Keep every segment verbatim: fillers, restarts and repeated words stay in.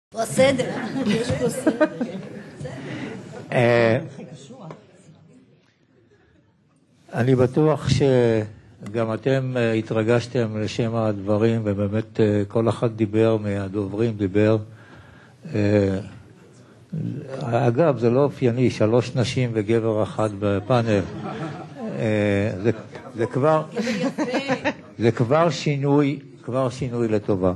פה סדר, יש פה סדר. אני בטוח שגם אתם התרגשתם לשם הדברים, ובאמת כל אחד דיבר, מהדוברים דיבר. אגב, זה לא אופייני, שלוש נשים וגבר אחד בפאנל. זה, זה כבר, זה כבר שינוי, כבר שינוי לטובה.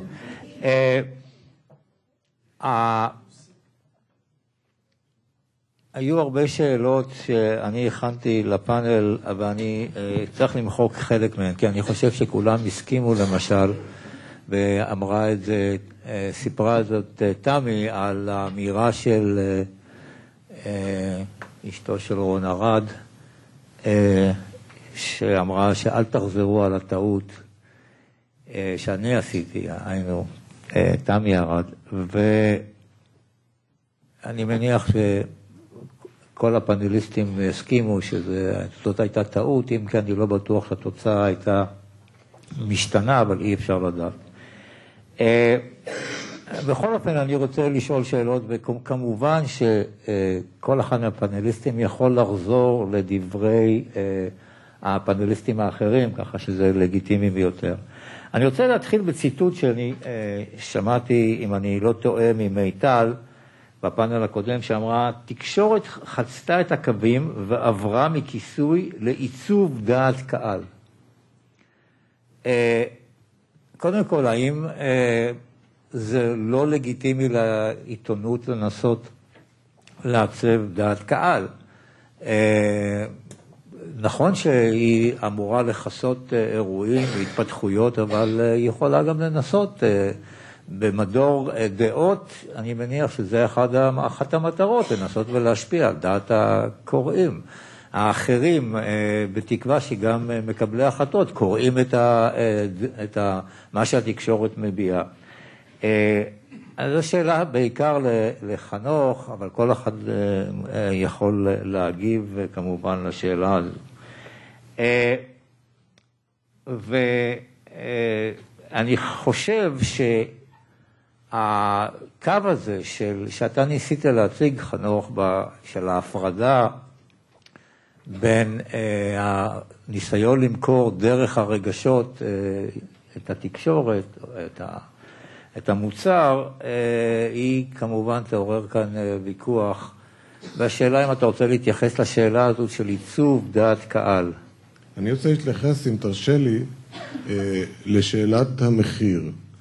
היו הרבה שאלות שאני הכנתי לפאנל, אבל אני צריך למחוק חלק מהן, כי אני חושב שכולם הסכימו למשל, ואמרה את זה, סיפרה זאת תמי על האמירה של אשתו של רון ארד, שאמרה שאל תחזרו על הטעות שאני עשיתי, היינו תמי ארד, ואני מניח שכל הפאנליסטים הסכימו שזאת הייתה טעות, אם כי אני לא בטוח שהתוצאה הייתה משתנה, אבל אי אפשר לדעת. בכל אופן אני רוצה לשאול שאלות, וכמובן שכל אחד מהפאנליסטים יכול לחזור לדברי הפאנליסטים האחרים, ככה שזה לגיטימי ביותר. אני רוצה להתחיל בציטוט שאני שמעתי, אם אני לא טועה, ממיטל, בפאנל הקודם, שאמרה, תקשורת חצתה את הקווים ועברה מכיסוי לעיצוב דעת קהל. קודם כל, האם זה לא לגיטימי לעיתונות לנסות לעצב דעת קהל? נכון שהיא אמורה לחסות אירועים והתפתחויות, אבל היא יכולה גם לנסות במדור דעות. אני מניח שזה אחת המטרות, לנסות ולהשפיע על דעת הקוראים. האחרים, בתקווה שגם מקבלי החלטות, קוראים את, ה, את ה, מה שהתקשורת מביעה. אז זו שאלה בעיקר לחנוך, אבל כל אחד יכול להגיב כמובן לשאלה הזו. ואני חושב שהקו הזה של, שאתה ניסית להציג, חנוך, של ההפרדה, בין הניסיון למכור דרך הרגשות את התקשורת, את ה... את המוצר, היא כמובן תעורר כאן ויכוח. והשאלה אם אתה רוצה להתייחס לשאלה הזאת של עיצוב דעת קהל. אני רוצה להתייחס, אם תרשה לי, לשאלת המחיר.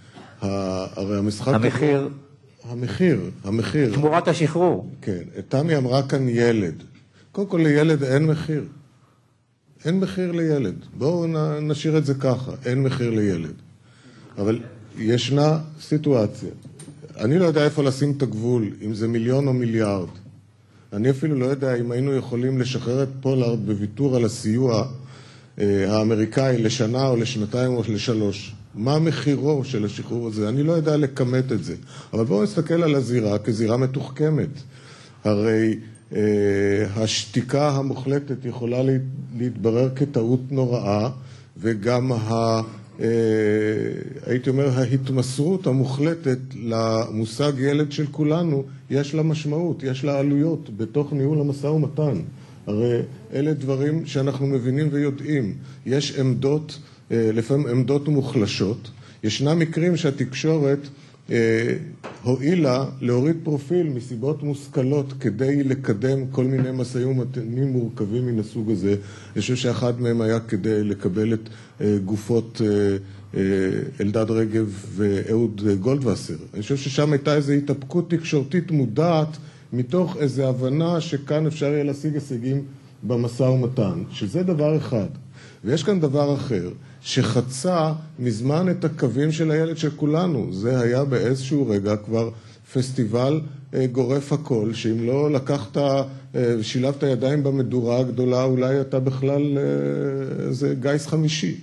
הרי המשחק... המחיר? המחיר, המחיר. תמורת השחרור. כן. תמי אמרה כאן ילד. קודם כל לילד אין מחיר. אין מחיר לילד. בואו נשאיר את זה ככה. אין מחיר לילד. אבל... ישנה סיטואציה. אני לא יודע איפה לשים את הגבול, אם זה מיליון או מיליארד. אני אפילו לא יודע אם היינו יכולים לשחרר את פולארד בוויתור על הסיוע אה, האמריקאי לשנה או לשנתיים או לשלוש. מה מחירו של השחרור הזה? אני לא יודע לכמת את זה. אבל בואו נסתכל על הזירה כזירה מתוחכמת. הרי אה, השתיקה המוחלטת יכולה להתברר כטעות נוראה, וגם ה... הייתי אומר, ההתמסרות המוחלטת למושג ילד של כולנו, יש לה משמעות, יש לה עלויות בתוך ניהול המשא ומתן. הרי אלה דברים שאנחנו מבינים ויודעים. יש עמדות, לפעמים עמדות מוחלשות. ישנם מקרים שהתקשורת הועילה להוריד פרופיל מסיבות מושכלות כדי לקדם כל מיני משאים ומתנים מורכבים מן הסוג הזה. אני חושב שאחד מהם היה כדי לקבל את גופות אלדד רגב ואהוד גולדווסר. אני חושב ששם הייתה איזו התאפקות תקשורתית מודעת מתוך איזו הבנה שכאן אפשר יהיה להשיג הישגים במשא ומתן, שזה דבר אחד. ויש כאן דבר אחר, שחצה מזמן את הקווים של הילד של כולנו. זה היה באיזשהו רגע כבר פסטיבל גורף הכל, שאם לא לקחת, שילבת ידיים במדורה הגדולה, אולי אתה בכלל איזה גייס חמישי.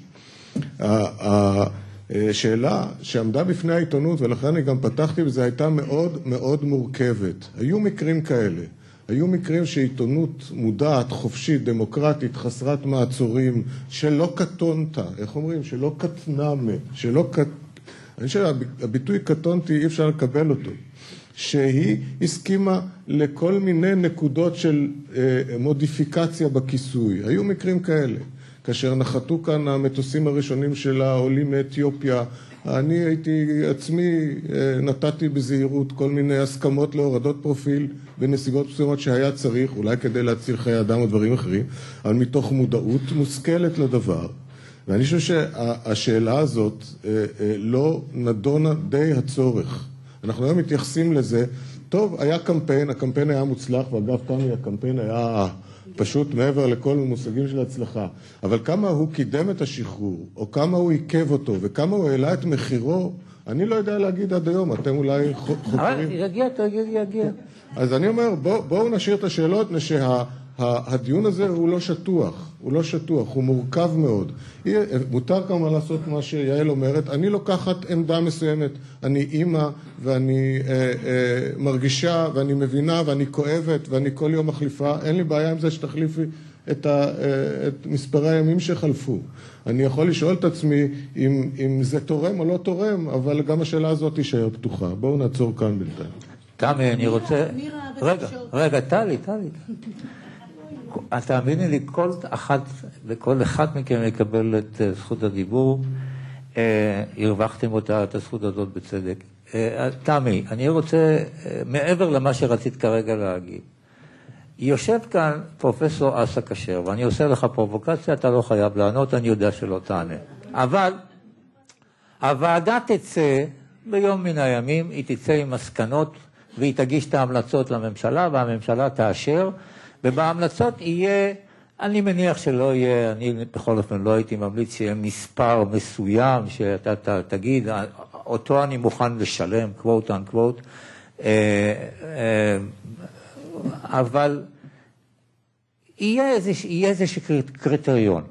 השאלה שעמדה בפני העיתונות, ולכן אני גם פתחתי בזה, הייתה מאוד מאוד מורכבת. היו מקרים כאלה. היו מקרים שעיתונות מודעת, חופשית, דמוקרטית, חסרת מעצורים, שלא קטונתה, איך אומרים? שלא קטנמה, שלא קט... אני חושב שהביטוי קטונתי אי אפשר לקבל אותו. שהיא הסכימה לכל מיני נקודות של אה, מודיפיקציה בכיסוי. היו מקרים כאלה. כאשר נחתו כאן המטוסים הראשונים של העולים מאתיופיה, אני הייתי עצמי, אה, נתתי בזהירות כל מיני הסכמות להורדות פרופיל בנסיבות מסוימות שהיה צריך, אולי כדי להציל חיי אדם או דברים אחרים, אבל מתוך מודעות מושכלת לדבר. ואני חושב שהשאלה הזאת אה, אה, לא נדונה די הצורך. אנחנו היום מתייחסים לזה, טוב, היה קמפיין, הקמפיין היה מוצלח, ואגב, תמי, הקמפיין היה פשוט מעבר לכל מושגים של הצלחה, אבל כמה הוא קידם את השחרור, או כמה הוא עיכב אותו, וכמה הוא העלה את מחירו, אני לא יודע להגיד עד היום, אתם אולי חוקרים. אבל יגיע, תגיד, יגיע. אז אני אומר, בוא, בואו נשאיר את השאלות, שה... הדיון הזה הוא לא שטוח, הוא לא שטוח, הוא מורכב מאוד. מותר כמה לעשות מה שיעל אומרת, אני לוקחת עמדה מסוימת, אני אימא ואני אה, אה, מרגישה ואני מבינה ואני כואבת ואני כל יום מחליפה, אין לי בעיה עם זה שתחליפי את, ה, אה, את מספרי הימים שחלפו. אני יכול לשאול את עצמי אם, אם זה תורם או לא תורם, אבל גם השאלה הזאת תישאר פתוחה. בואו נעצור כאן בינתיים. תמי, אני רוצה... רגע, רגע, טלי, טלי. תאמיני לי, כל אחת וכל אחד מכם יקבל את זכות הדיבור, הרווחתם אותה, את הזכות הזאת בצדק. תמי, אני רוצה, מעבר למה שרצית כרגע להגיד, יושב כאן פרופסור אסא כשר, ואני עושה לך פרובוקציה, אתה לא חייב לענות, אני יודע שלא תענה. אבל הוועדה תצא ביום מן הימים, היא תצא עם מסקנות, והיא תגיש את ההמלצות לממשלה, והממשלה תאשר, ובהמלצות יהיה, אני מניח שלא יהיה, אני בכל אופן לא הייתי ממליץ שיהיה מספר מסוים, שאתה ת, תגיד, אותו אני מוכן לשלם, quote unquote, אבל יהיה איזשהו קריטריון.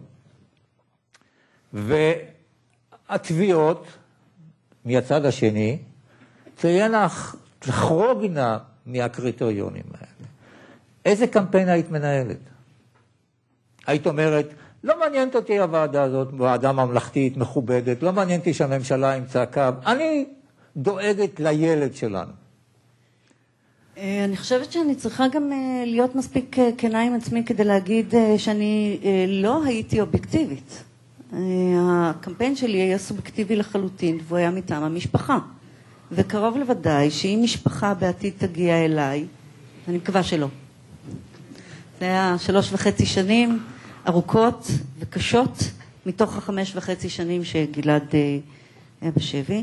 והתביעות מהצד השני, תהיינה לחרוגנה מהקריטריונים האלה. איזה קמפיין היית מנהלת? היית אומרת, לא מעניינת אותי הוועדה הזאת, ועדה ממלכתית, מכובדת, לא מעניינתי שהממשלה ימצא קו, אני דואגת לילד שלנו. אני חושבת שאני צריכה גם להיות מספיק כנה עם עצמי כדי להגיד שאני לא הייתי אובייקטיבית. הקמפיין שלי היה סובייקטיבי לחלוטין, והוא היה מטעם המשפחה. וקרוב לוודאי שאם משפחה בעתיד תגיע אליי, אני מקווה שלא. זה היה שלוש וחצי שנים ארוכות וקשות, מתוך החמש וחצי שנים שגלעד היה בשבי.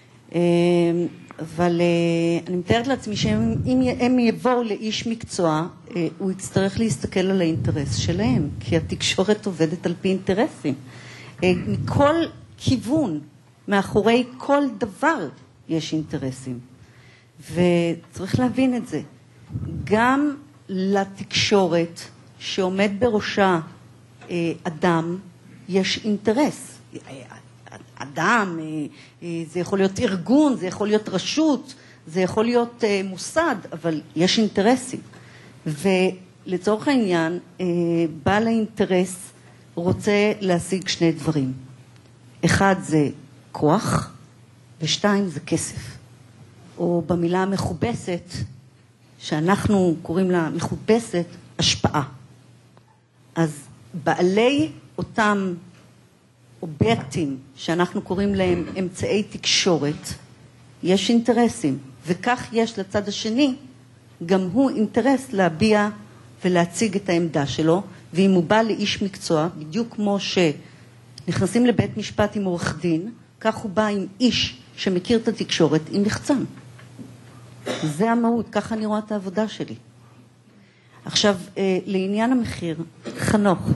אבל אני מתארת לעצמי שאם הם יבואו לאיש מקצוע, הוא יצטרך להסתכל על האינטרס שלהם, כי התקשורת עובדת על פי אינטרסים. מכל כיוון, מאחורי כל דבר, יש אינטרסים. וצריך להבין את זה. גם לתקשורת שעומד בראשה אדם, יש אינטרס. אדם, זה יכול להיות ארגון, זה יכול להיות רשות, זה יכול להיות מוסד, אבל יש אינטרסים. ולצורך העניין, בעל האינטרס רוצה להשיג שני דברים. אחד זה כוח, ושתיים זה כסף. או במילה המכובסת, שאנחנו קוראים לה מכובסת, השפעה. אז בעלי אותם אובייקטים שאנחנו קוראים להם אמצעי תקשורת, יש אינטרסים, וכך יש לצד השני גם הוא אינטרס להביע ולהציג את העמדה שלו, ואם הוא בא לאיש מקצוע, בדיוק כמו שנכנסים לבית משפט עם עורך דין, כך הוא בא עם איש שמכיר את התקשורת עם לחצן. זה המהות, ככה אני רואה את העבודה שלי. עכשיו, לעניין המחיר, חנוך.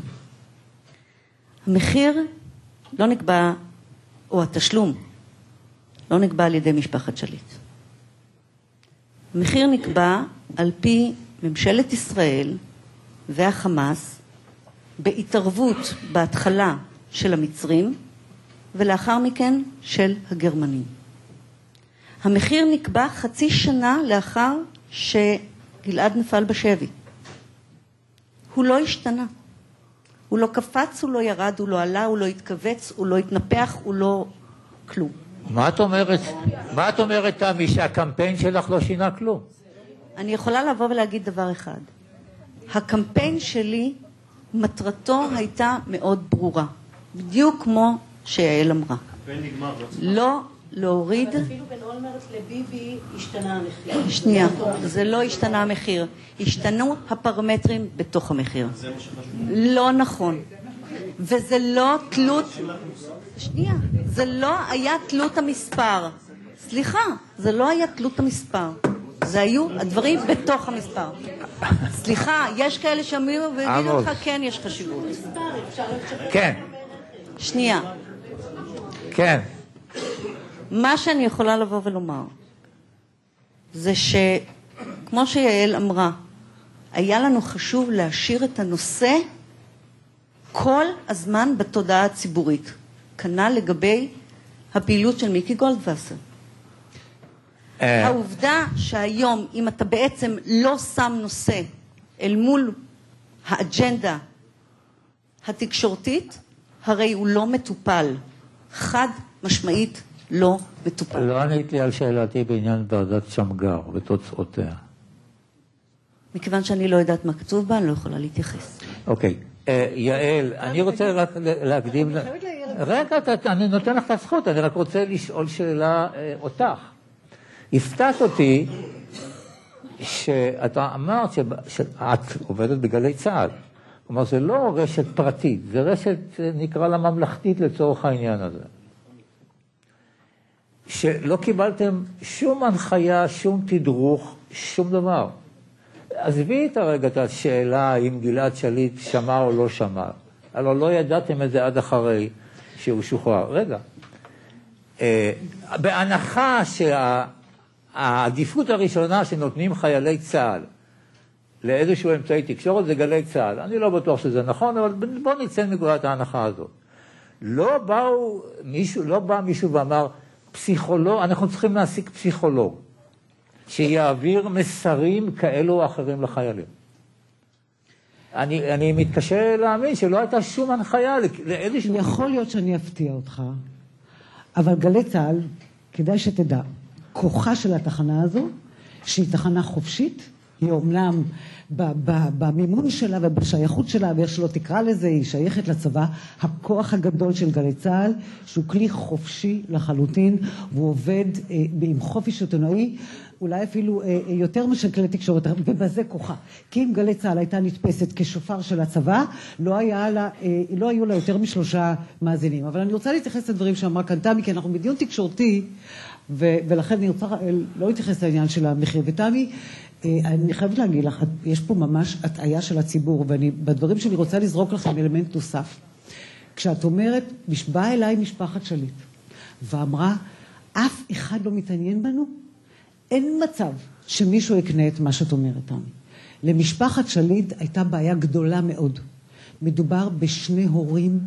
המחיר לא נקבע, או התשלום, לא נקבע על ידי משפחת שליט. המחיר נקבע על פי ממשלת ישראל והחמאס, בהתערבות בהתחלה של המצרים, ולאחר מכן של הגרמנים. המחיר נקבע חצי שנה לאחר שגלעד נפל בשבי. הוא לא השתנה. הוא לא קפץ, הוא לא ירד, הוא לא עלה, הוא לא התכווץ, הוא לא התנפח, הוא לא כלום. מה את אומרת, מה את אומרת, תמי, שהקמפיין שלך לא שינה כלום? אני יכולה לבוא ולהגיד דבר אחד. הקמפיין שלי, מטרתו הייתה מאוד ברורה. בדיוק כמו שיעל אמרה. לא להוריד... אפילו בין אולמרט לביבי השתנה המחיר. שנייה, זה לא השתנה המחיר. השתנו הפרמטרים בתוך המחיר. זה מה שחשוב. לא נכון. וזה לא תלות... שנייה, זה לא היה תלות המספר. סליחה, זה לא היה תלות המספר. זה היו הדברים בתוך המספר. סליחה, יש כאלה שאומרים ויגידו לך, כן, יש חשיבות. כן. שנייה. כן. מה שאני יכולה לבוא ולומר, זה שכמו שיעל אמרה, היה לנו חשוב להשאיר את הנושא כל הזמן בתודעה הציבורית. כנ"ל לגבי הפעילות של מיקי גולדווסר. העובדה שהיום, אם אתה בעצם לא שם נושא אל מול האג'נדה התקשורתית, הרי הוא לא מטופל. חד משמעית לא מטופל. לא עניתי על שאלתי בעניין ועדת שמגר ותוצאותיה. מכיוון שאני לא יודעת מה כתוב בה, אני לא יכולה להתייחס. אוקיי. יעל, אני רוצה רק להקדים... רגע, אני נותן לך את הזכות, אני רק רוצה לשאול שאלה אותך. הפתעת אותי שאתה אמרת שאת עובדת בגלי צה"ל. כלומר, זה לא רשת פרטית, זה רשת, נקרא לה ממלכתית לצורך העניין הזה. שלא קיבלתם שום הנחיה, שום תדרוך, שום דבר. עזבי את הרגע את השאלה אם גלעד שליט שמע או לא שמע. הלוא לא ידעתם את זה עד אחרי שהוא שוחרר. רגע, בהנחה שהעדיפות הראשונה שנותנים חיילי צה"ל לאיזשהו אמצעי תקשורת זה גלי צה"ל. אני לא בטוח שזה נכון, אבל בוא נצא מגולת ההנחה הזאת. לא באו מישהו, לא בא מישהו ואמר, פסיכולוג, אנחנו צריכים להשיג פסיכולוג, שיעביר מסרים כאלו או אחרים לחיילים. אני, אני מתקשה להאמין שלא הייתה שום הנחיה לאיזשהו... יכול להיות שאני אפתיע אותך, אבל גלי צה"ל, כדאי שתדע, כוחה של התחנה הזו, שהיא תחנה חופשית, היא אומנם במימון שלה ובשייכות שלה, ואיך שלא תקרא לזה, היא שייכת לצבא, הכוח הגדול של גלי צה"ל, שהוא כלי חופשי לחלוטין, והוא עובד עם חופש עיתונאי, אולי אפילו יותר משל כלי תקשורת, ובזה כוחה. כי אם גלי צה"ל הייתה נתפסת כשופר של הצבא, לא, היה לה, לא היו לה יותר משלושה מאזינים. אבל אני רוצה להתייחס לדברים שאמרה כאן תמי, כי אנחנו בדיון תקשורתי, ולכן אני רוצה לא להתייחס לעניין של המחיר. ותמי, אני חייבת להגיד לך, יש פה ממש הטעיה של הציבור, ובדברים שלי רוצה לזרוק לכם אלמנט נוסף. כשאת אומרת, באה אליי משפחת שליט, ואמרה, אף אחד לא מתעניין בנו, אין מצב שמישהו יקנה את מה שאת אומרת, תמי. למשפחת שליט הייתה בעיה גדולה מאוד. מדובר בשני הורים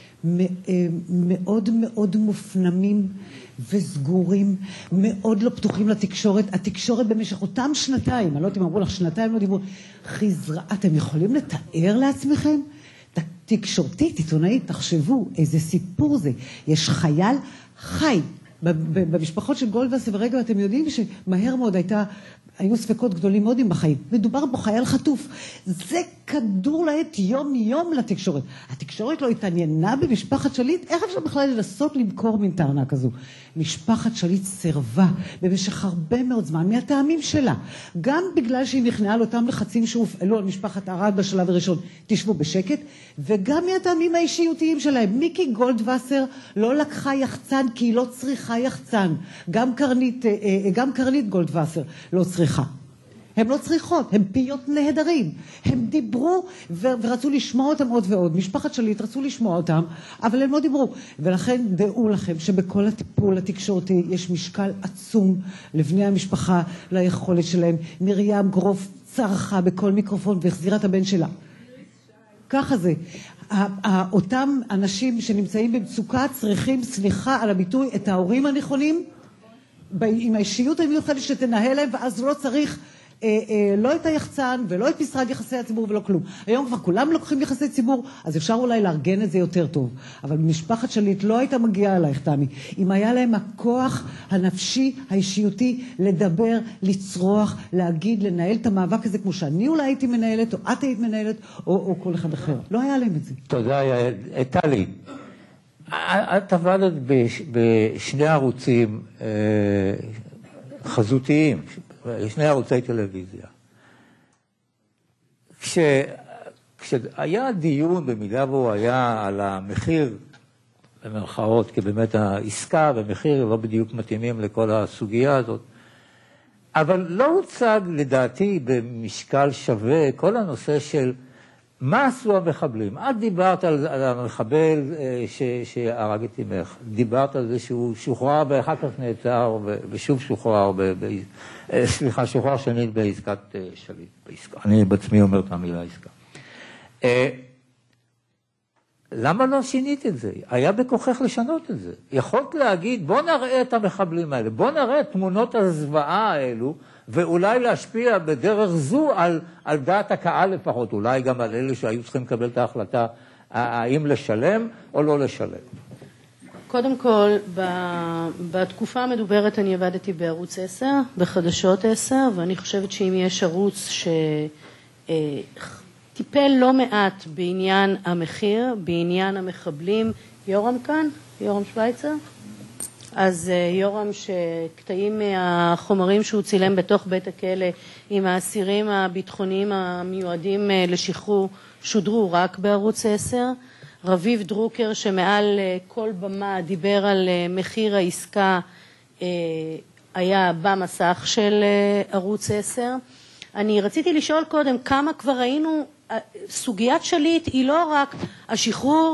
מאוד מאוד מופנמים וסגורים, מאוד לא פתוחים לתקשורת. התקשורת במשך אותם שנתיים, אני לא יודעת אם אמרו לך שנתיים, לא דיברו, חזרה, אתם יכולים לתאר לעצמכם? תקשורתית, עיתונאית, תחשבו איזה סיפור זה. יש חייל חי במשפחות של גולדווסר ורגע, אתם יודעים שמהר מאוד הייתה, היו ספקות גדולים מאוד עם בחיים. מדובר בו חייל חטוף. זה כדור לעת יום יום לתקשורת. התקשורת לא התעניינה במשפחת שליט. איך אפשר בכלל לנסות למכור מן טענה כזו? משפחת שליט סרבה במשך הרבה מאוד זמן מהטעמים שלה. גם בגלל שהיא נכנעה לאותם לחצים שהופעלו על משפחת ארד בשלב הראשון, תשבו בשקט, וגם מהטעמים האישיותיים שלהם. מיקי גולדווסר לא לקחה יחצן כי היא לא צריכה יחצן. גם קרנית, גם קרנית גולדווסר לא צריכה. הן לא צריכות, הן פיות נהדרים. הם דיברו ורצו לשמוע אותם עוד ועוד. משפחת שליט רצו לשמוע אותם, אבל הם לא דיברו. ולכן דעו לכם שבכל הטיפול התקשורתי יש משקל עצום לבני המשפחה, ליכולת שלהם. מרים גרוף צרחה בכל מיקרופון והחזירה את הבן שלה. ככה זה. אותם אנשים שנמצאים במצוקה צריכים, סליחה על הביטוי, את ההורים הנכונים, עם האישיות המיוחדת שתנהל להם, ואז לא צריך אה, אה, לא את היחצן ולא את משרד יחסי הציבור ולא כלום. היום כבר כולם לוקחים יחסי ציבור, אז אפשר אולי לארגן את זה יותר טוב. אבל משפחת שליט לא הייתה מגיעה אלייך, תמי. אם היה להם הכוח הנפשי, האישיותי, לדבר, לצרוח, להגיד, לנהל את המאבק הזה כמו שאני אולי הייתי מנהלת, או את היית מנהלת, או, או כל אחד אחר. לא היה להם את זה. תודה, טלי. את עבדת בשני ערוצים חזותיים, שני ערוצי טלוויזיה. כש, כשהיה דיון, במידה והוא היה על המחיר, במרכאות, כי באמת העסקה והמחיר לא בדיוק מתאימים לכל הסוגיה הזאת, אבל לא הוצג לדעתי במשקל שווה כל הנושא של מה עשו המחבלים. את דיברת על, על המחבל ש, שהרג את אמך, דיברת על זה שהוא שוחרר ואחר כך נעצר ושוב שוחרר, ב, ב, סליחה, שוחרר שנית בעסקת שליט, בעסקה. אני בעצמי אומר את המילה עסקה. למה לא שינית את זה? היה בכוחך לשנות את זה. יכולת להגיד, בוא נראה את המחבלים האלה, בוא נראה את תמונות הזוועה האלו, ואולי להשפיע בדרך זו על, על דעת הקהל לפחות, אולי גם על אלה שהיו צריכים לקבל את ההחלטה, האם לשלם או לא לשלם. קודם כל, בתקופה המדוברת אני עבדתי בערוץ עשר, בחדשות עשר, ואני חושבת שאם יש ערוץ שטיפל לא מעט בעניין המחיר, בעניין המחבלים, יורם כאן, יורם שוויצר, אז יורם שקטעים מהחומרים שהוא צילם בתוך בית הכלא עם האסירים הביטחוניים המיועדים לשחרור שודרו רק בערוץ עשר. רביב דרוקר שמעל כל במה דיבר על מחיר העסקה היה במסך של ערוץ עשר. אני רציתי לשאול קודם כמה כבר ראינו, סוגיית שליט היא לא רק השחרור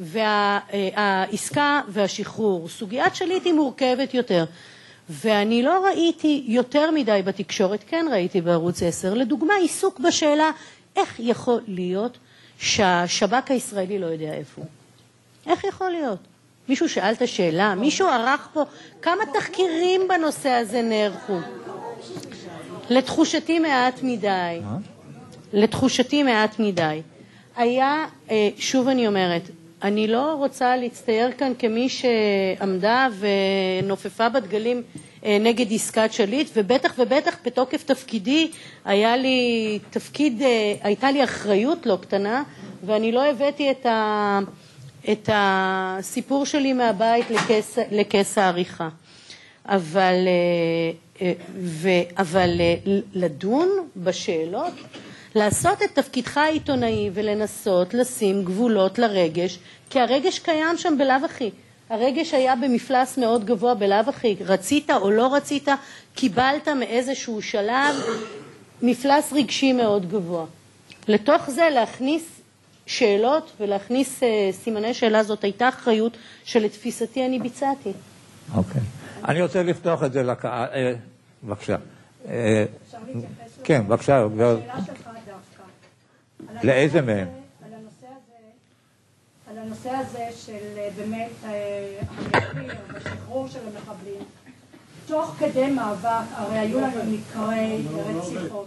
והעסקה והשחרור. סוגיית שליט היא מורכבת יותר. ואני לא ראיתי יותר מדי בתקשורת, כן ראיתי בערוץ עשר, לדוגמה עיסוק בשאלה איך יכול להיות שהשב"כ הישראלי לא יודע איפה הוא. איך יכול להיות? מישהו שאל את השאלה, מישהו ערך פה, כמה תחקירים בנושא הזה נערכו? לתחושתי מעט מדי. לתחושתי מעט מדי. היה, שוב אני אומרת, אני לא רוצה להצטייר כאן כמי שעמדה ונופפה בדגלים נגד עסקת שליט, ובטח ובטח בתוקף תפקידי היה לי תפקיד, הייתה לי אחריות לא קטנה, ואני לא הבאתי את, ה, את הסיפור שלי מהבית לכס, לכס העריכה. אבל, ו, אבל לדון בשאלות, לעשות את תפקידך העיתונאי ולנסות לשים גבולות לרגש, כי הרגש קיים שם בלאו הכי. הרגש היה במפלס מאוד גבוה בלאו הכי. רצית או לא רצית, קיבלת מאיזשהו שלב מפלס רגשי מאוד גבוה. לתוך זה להכניס שאלות ולהכניס uh, סימני שאלה, זאת הייתה אחריות שלתפיסתי אני ביצעתי. אוקיי. אני רוצה לפתוח את זה לקהל. אה, בבקשה. אה, אפשר להתייחס? כן, בבקשה. השאלה שלך דווקא. לאיזה מהם? על הנושא הזה, על הנושא הזה של באמת המחיר והשחרור של המחבלים, תוך כדי מאבק, הרי היו לנו מקרי רציחות.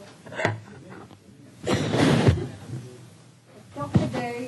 תוך כדי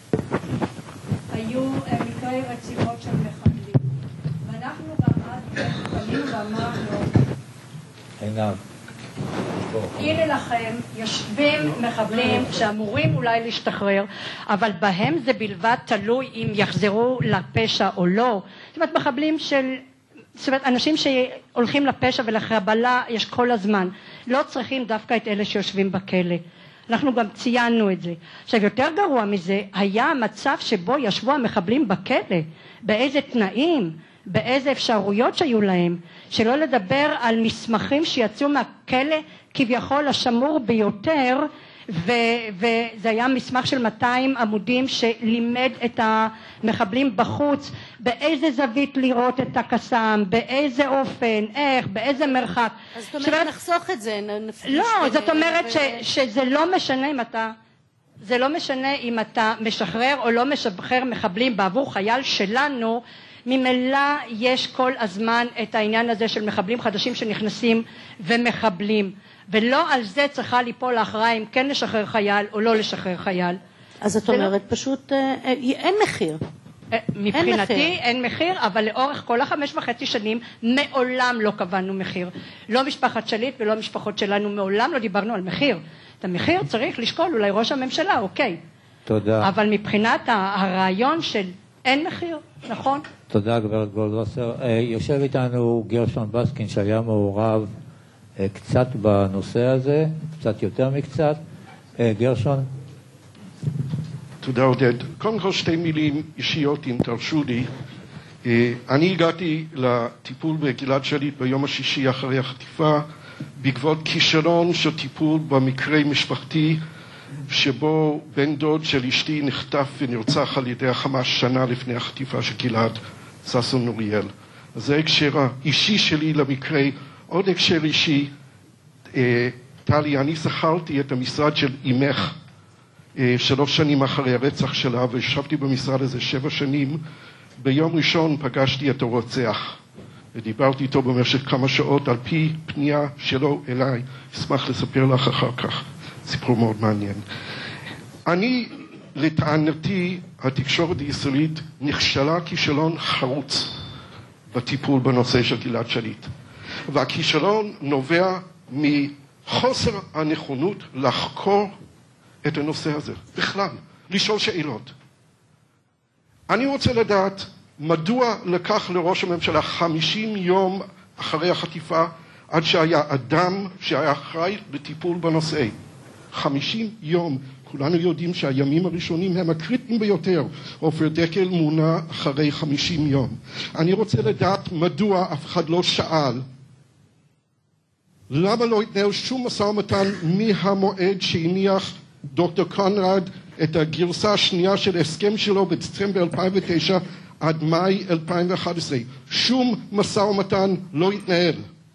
היו מקרי רציחות של מחבלים. ואנחנו גם עד פנינו ואמרנו, עיניו. הנה לכם, יושבים מחבלים שאמורים אולי להשתחרר, אבל בהם זה בלבד תלוי אם יחזרו לפשע או לא. זאת אומרת, מחבלים של, זאת אומרת, אנשים שהולכים לפשע ולחבלה יש כל הזמן. לא צריכים דווקא את אלה שיושבים בכלא. אנחנו גם ציינו את זה. עכשיו, יותר גרוע מזה, היה מצב שבו ישבו המחבלים בכלא, באיזה תנאים, באיזה אפשרויות שהיו להם, שלא לדבר על מסמכים שיצאו מהכלא כביכול השמור ביותר, ו- וזה היה מסמך של מאתיים עמודים שלימד את המחבלים בחוץ, באיזה זווית לראות את הקסאם, באיזה אופן, איך, באיזה מרחק. אז זאת אומרת, נחסוך את זה. לא, זאת אומרת ש- שזה לא משנה אם אתה, זה לא משנה אם אתה משחרר או לא משחרר מחבלים בעבור חייל שלנו, ממילא יש כל הזמן את העניין הזה של מחבלים חדשים שנכנסים ומחבלים. ולא על זה צריכה ליפול ההכרעה אם כן לשחרר חייל או לא לשחרר חייל. אז את אומרת פשוט אין מחיר. מבחינתי אין מחיר, אבל לאורך כל החמש וחצי שנים מעולם לא קבענו מחיר. לא משפחת שליט ולא משפחות שלנו, מעולם לא דיברנו על מחיר. את המחיר צריך לשקול אולי ראש הממשלה, אוקיי. תודה. אבל מבחינת הרעיון של אין מחיר, נכון? תודה גברת גולדווסר. יושב איתנו גרשון בסקין שהיה מעורב קצת בנושא הזה, קצת יותר מקצת. גרשון. תודה עודד. קודם כל שתי מילים אישיות אם תרשו לי. אני הגעתי לטיפול בגלעד שליט ביום השישי אחרי החטיפה בעקבות כישלון של טיפול במקרה משפחתי שבו בן דוד של אשתי נחטף ונרצח על ידי החמאס שנה לפני החטיפה של גלעד, ששון נוריאל. אז זה הקשר האישי שלי למקרה. עוד הקשר אישי, טלי, אני זכרתי את המשרד של אמך שלוש שנים אחרי הרצח שלה, וישבתי במשרד הזה שבע שנים. ביום ראשון פגשתי את הרוצח, ודיברתי איתו במשך כמה שעות על פי פנייה שלו אליי. אשמח לספר לך אחר כך, סיפור מאוד מעניין. אני, לטענתי, התקשורת הישראלית נכשלה כישלון חרוץ בטיפול בנושא של גלעד שליט. והכישלון נובע מחוסר הנכונות לחקור את הנושא הזה, בכלל, לשאול שאלות. אני רוצה לדעת מדוע לקח לראש הממשלה חמישים יום אחרי החטיפה עד שהיה אדם שהיה אחראי לטיפול בנושא. חמישים יום. כולנו יודעים שהימים הראשונים הם הקריטיים ביותר. עופר דקל מונה אחרי חמישים יום. אני רוצה לדעת מדוע אף אחד לא שאל למה לא התנהל שום משא ומתן מהמועד שהניח דוקטור קונרד את הגרסה השנייה של הסכם שלו בדצמבר אלפיים ותשע עד מאי אלפיים ואחת עשרה. שום משא ומתן לא התנהל.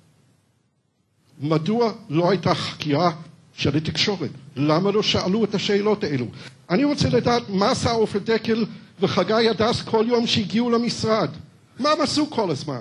מדוע לא הייתה חקירה של התקשורת? למה לא שאלו את השאלות האלו? אני רוצה לדעת מה עשה עופר דקל וחגי הדס כל יום שהגיעו למשרד. מה הם עשו כל הזמן?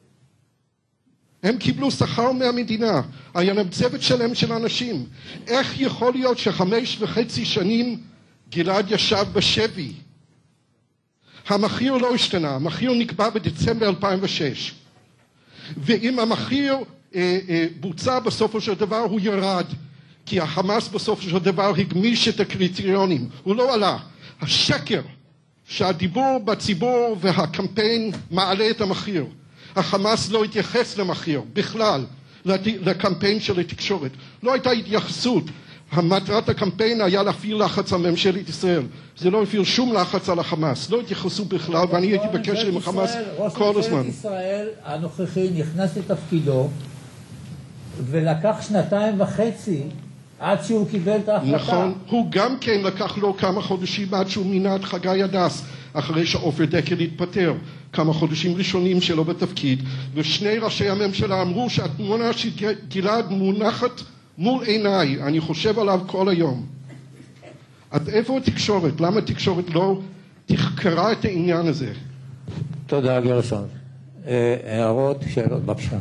הם קיבלו שכר מהמדינה, היה להם צוות שלם של אנשים. איך יכול להיות שחמש וחצי שנים גלעד ישב בשבי? המחיר לא השתנה, המחיר נקבע בדצמבר אלפיים ושש. ואם המחיר אה, אה, בוצע בסופו של דבר הוא ירד, כי החמאס בסופו של דבר הגמיש את הקריטריונים, הוא לא עלה. השקר שהדיבור בציבור והקמפיין מעלה את המחיר. החמאס לא התייחס למחיר בכלל, לקמפיין של התקשורת. לא הייתה התייחסות. המטרת הקמפיין היה להפעיל לחץ על ממשלת ישראל. זה לא הפעיל שום לחץ על החמאס. לא התייחסו בכלל, ואני הייתי בקשר עם החמאס כל הזמן. ראש ממשלת ישראל הנוכחי נכנס לתפקידו, ולקח שנתיים וחצי עד שהוא קיבל את ההחלטה. נכון, הוא גם כן לקח לו כמה חודשים עד שהוא מינה את חגי הדס, אחרי שעופר דקל התפטר, כמה חודשים ראשונים שלו בתפקיד, ושני ראשי הממשלה אמרו שהתמונה של גלעד מונחת מול עיניי, אני חושב עליו כל היום. עד איפה התקשורת? למה התקשורת לא תחקרה את העניין הזה? תודה גרשון. הערות, שאלות, בבקשה.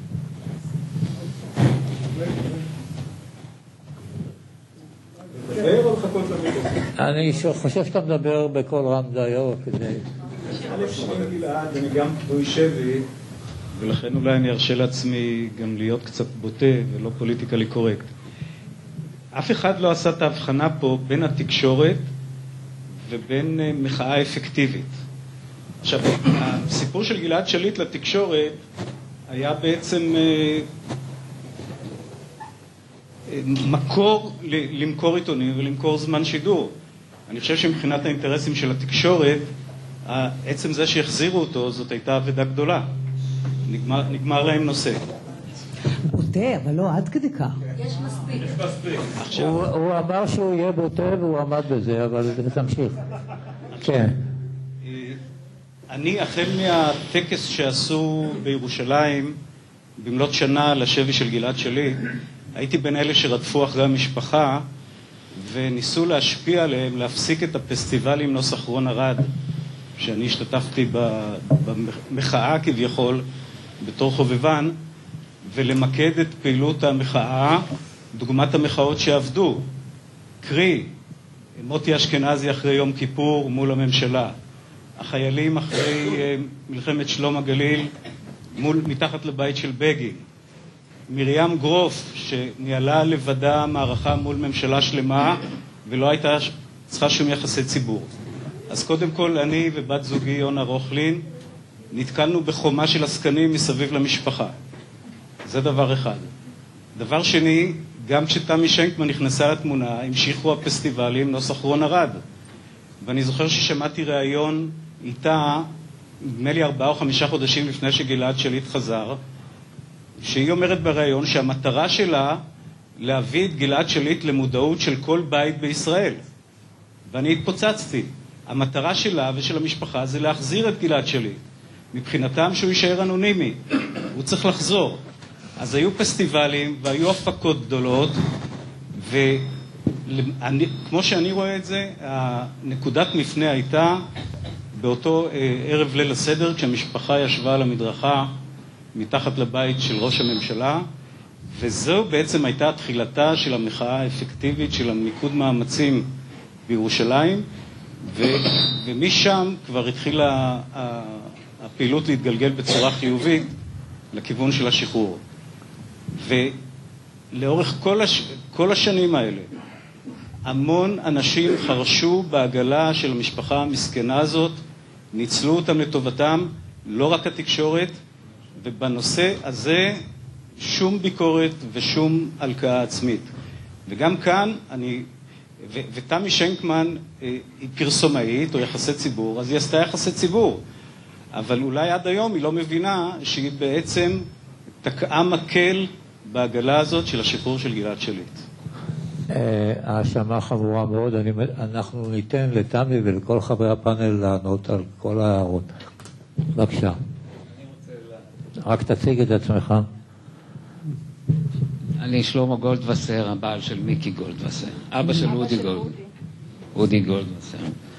אני חושב שאתה מדבר בכל רם דיו כדי... א' שמי גלעד, אני גם פדוי שבי, ולכן אולי אני ארשה לעצמי גם להיות קצת בוטה ולא פוליטיקלי קורקט. אף אחד לא עשה את ההבחנה פה בין התקשורת ובין מחאה אפקטיבית. עכשיו, הסיפור של גלעד שליט לתקשורת היה בעצם מקור למכור עיתונים ולמכור זמן שידור. אני חושב שמבחינת האינטרסים של התקשורת, עצם זה שהחזירו אותו, זאת הייתה עבודה גדולה. נגמר, נגמר להם נושא. בוטה, אבל לא עד כדי כך. יש מספיק. יש מספיק. עכשיו... הוא, הוא אמר שהוא יהיה בוטה והוא עמד בזה, אבל תמשיך. כן. אני, החל מהטקס שעשו בירושלים, במלאת שנה לשבי של גלעד שליט, הייתי בין אלה שרדפו אחרי המשפחה, וניסו להשפיע עליהם, להפסיק את הפסטיבלים נוסח רון ארד, שאני השתתפתי במחאה כביכול בתור חובבן, ולמקד את פעילות המחאה, דוגמת המחאות שעבדו. קרי, מוטי אשכנזי אחרי יום כיפור מול הממשלה, החיילים אחרי מלחמת שלום הגליל מול, מתחת לבית של בגין, מרים גרוף שניהלה לבדה מערכה מול ממשלה שלמה ולא הייתה צריכה שום יחסי ציבור. אז קודם כל אני ובת זוגי יונה רוכלין נתקלנו בחומה של עסקנים מסביב למשפחה. זה דבר אחד. דבר שני, גם כשתמי שנקמן נכנסה לתמונה, המשיכו הפסטיבלים נוסח רון ארד. ואני זוכר ששמעתי ראיון איתה, נדמה לי ארבעה או חמישה חודשים לפני שגלעד שליט חזר, שהיא אומרת בראיון שהמטרה שלה להביא את גלעד שליט למודעות של כל בית בישראל. ואני התפוצצתי. המטרה שלה ושל המשפחה זה להחזיר את גלעד שליט. מבחינתם שהוא יישאר אנונימי. הוא צריך לחזור. אז היו פסטיבלים והיו הפקות גדולות, וכמו שאני רואה את זה, נקודת מפנה הייתה באותו ערב ליל הסדר, כשהמשפחה ישבה על המדרכה מתחת לבית של ראש הממשלה, וזו בעצם הייתה תחילתה של המחאה האפקטיבית של המיקוד מאמצים בירושלים, ו, ומשם כבר התחילה הפעילות להתגלגל בצורה חיובית לכיוון של השחרור. ולאורך כל, הש... כל השנים האלה, המון אנשים חרשו בעגלה של המשפחה המסכנה הזאת, ניצלו אותם לטובתם, לא רק התקשורת, ובנושא הזה שום ביקורת ושום הלקאה עצמית. וגם כאן אני, ו... ותמי שנקמן היא פרסומאית או יחסי ציבור, אז היא עשתה יחסי ציבור. אבל אולי עד היום היא לא מבינה שהיא בעצם תקעה מקל בעגלה הזאת של השחרור של גלעד שליט. האשמה חמורה מאוד. אנחנו ניתן לתמי ולכל חברי הפאנל לענות על כל ההערות. בבקשה. רק תציג את עצמך. אני שלמה גולדווסר, הבעל של מיקי גולדווסר. אבא של אודי גולדווסר. אודי גולדווסר.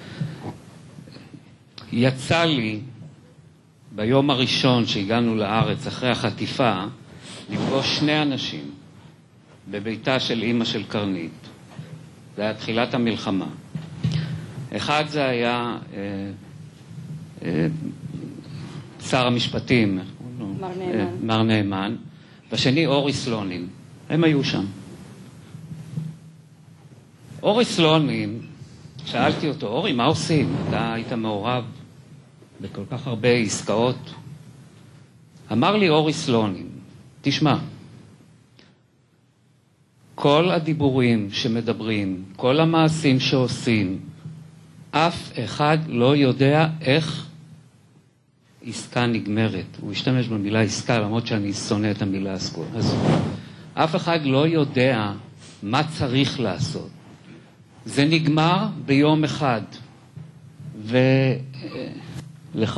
יצא לי ביום הראשון שהגענו לארץ אחרי החטיפה לפגוש שני אנשים בביתה של אמא של קרנית. זה היה תחילת המלחמה. אחד זה היה אה, אה, שר המשפטים, מר נאמן. אה, מר נאמן, והשני אורי סלונים. הם היו שם. אורי סלונים, שאלתי אותו, אורי, מה עושים? אתה היית מעורב בכל כך הרבה עסקאות. אמר לי אורי סלונים, תשמע, כל הדיבורים שמדברים, כל המעשים שעושים, אף אחד לא יודע איך עסקה נגמרת. הוא השתמש במילה עסקה, למרות שאני שונא את המילה עסקה. אז אף אחד לא יודע מה צריך לעשות. זה נגמר ביום אחד. ולך,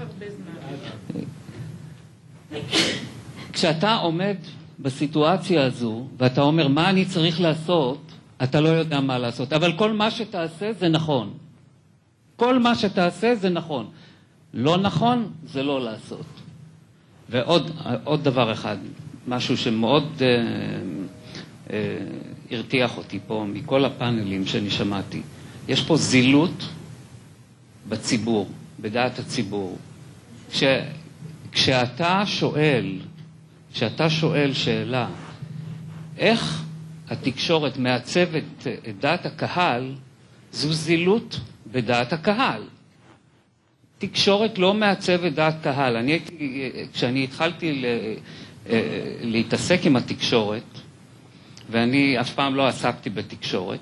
כשאתה עומד בסיטואציה הזו, ואתה אומר, מה אני צריך לעשות, אתה לא יודע מה לעשות. אבל כל מה שתעשה זה נכון. כל מה שתעשה זה נכון. לא נכון, זה לא לעשות. ועוד עוד דבר אחד, משהו שמאוד אה, אה, הרתיח אותי פה, מכל הפאנלים שאני שמעתי. יש פה זילות בציבור, בדעת הציבור. כש, כשאתה שואל, כשאתה שואל שאלה, איך התקשורת מעצבת את דעת הקהל, זו זילות בדעת הקהל. תקשורת לא מעצבת דעת קהל. אני הייתי, כשאני התחלתי ל, להתעסק עם התקשורת, ואני אף פעם לא עסקתי בתקשורת,